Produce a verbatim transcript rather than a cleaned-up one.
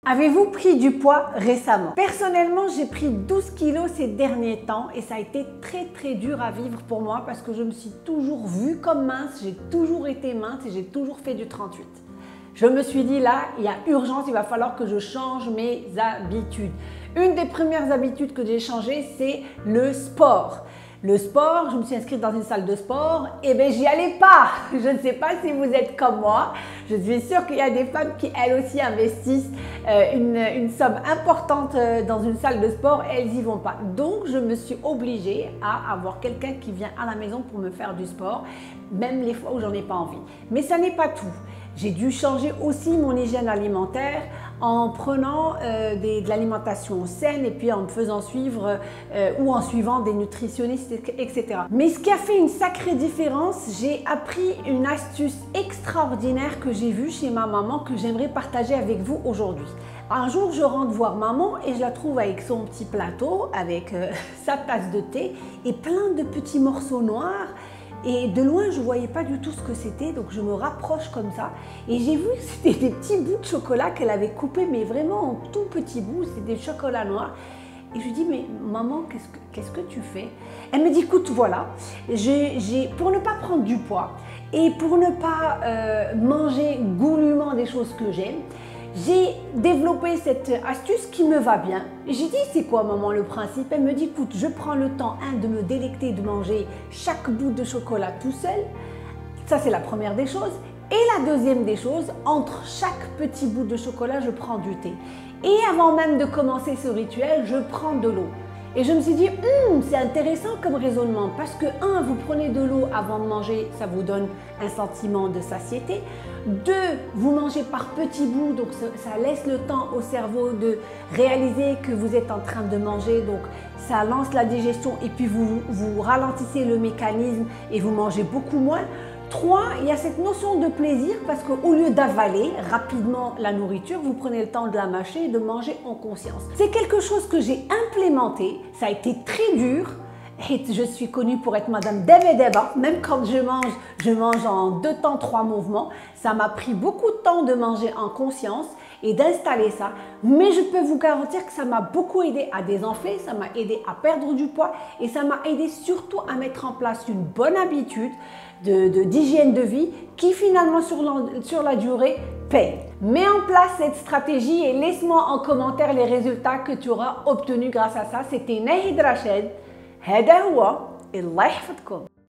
Avez-vous pris du poids récemment? Personnellement, j'ai pris douze kilos ces derniers temps et ça a été très très dur à vivre pour moi parce que je me suis toujours vue comme mince, j'ai toujours été mince et j'ai toujours fait du trente-huit. Je me suis dit là, il y a urgence, il va falloir que je change mes habitudes. Une des premières habitudes que j'ai changées, c'est le sport. Le sport, je me suis inscrite dans une salle de sport, et bien j'y allais pas. Je ne sais pas si vous êtes comme moi. Je suis sûre qu'il y a des femmes qui elles aussi investissent euh, une, une somme importante euh, dans une salle de sport et elles y vont pas. Donc je me suis obligée à avoir quelqu'un qui vient à la maison pour me faire du sport, même les fois où j'en ai pas envie. Mais ça n'est pas tout. J'ai dû changer aussi mon hygiène alimentaire en prenant euh, des, de l'alimentation saine et puis en me faisant suivre euh, ou en suivant des nutritionnistes, et cetera. Mais ce qui a fait une sacrée différence, j'ai appris une astuce extraordinaire que j'ai vue chez ma maman que j'aimerais partager avec vous aujourd'hui. Un jour, je rentre voir maman et je la trouve avec son petit plateau, avec euh, sa tasse de thé et plein de petits morceaux noirs. Et de loin, je ne voyais pas du tout ce que c'était, donc je me rapproche comme ça. Et j'ai vu que c'était des petits bouts de chocolat qu'elle avait coupés, mais vraiment en tout petits bouts, c'était des chocolats noirs. Et je lui dis, mais maman, qu'est-ce que, qu'est-ce que tu fais? Elle me dit, écoute, voilà, j'ai, j'ai, pour ne pas prendre du poids et pour ne pas euh, manger goulûment des choses que j'aime, j'ai développé cette astuce qui me va bien. J'ai dit, c'est quoi maman le principe? Elle me dit, écoute, je prends le temps un, de me délecter, de manger chaque bout de chocolat tout seul. Ça, c'est la première des choses. Et la deuxième des choses, entre chaque petit bout de chocolat, je prends du thé. Et avant même de commencer ce rituel, je prends de l'eau. Et je me suis dit, hm, c'est intéressant comme raisonnement parce que, un, vous prenez de l'eau avant de manger, ça vous donne un sentiment de satiété. Deux, vous mangez par petits bouts, donc ça laisse le temps au cerveau de réaliser que vous êtes en train de manger, donc ça lance la digestion et puis vous, vous ralentissez le mécanisme et vous mangez beaucoup moins. Trois, il y a cette notion de plaisir parce qu'au lieu d'avaler rapidement la nourriture, vous prenez le temps de la mâcher et de manger en conscience. C'est quelque chose que j'ai implémenté, ça a été très dur et je suis connue pour être Madame Debe-Deba. Même quand je mange, je mange en deux temps, trois mouvements. Ça m'a pris beaucoup de temps de manger en conscience et d'installer ça. Mais je peux vous garantir que ça m'a beaucoup aidé à désenfler, ça m'a aidé à perdre du poids et ça m'a aidé surtout à mettre en place une bonne habitude de, de, d'hygiène de vie qui finalement sur la, sur la durée paye. Mets en place cette stratégie et laisse-moi en commentaire les résultats que tu auras obtenus grâce à ça. C'était Nahid Rachid. هذا هو الله يحفظكم.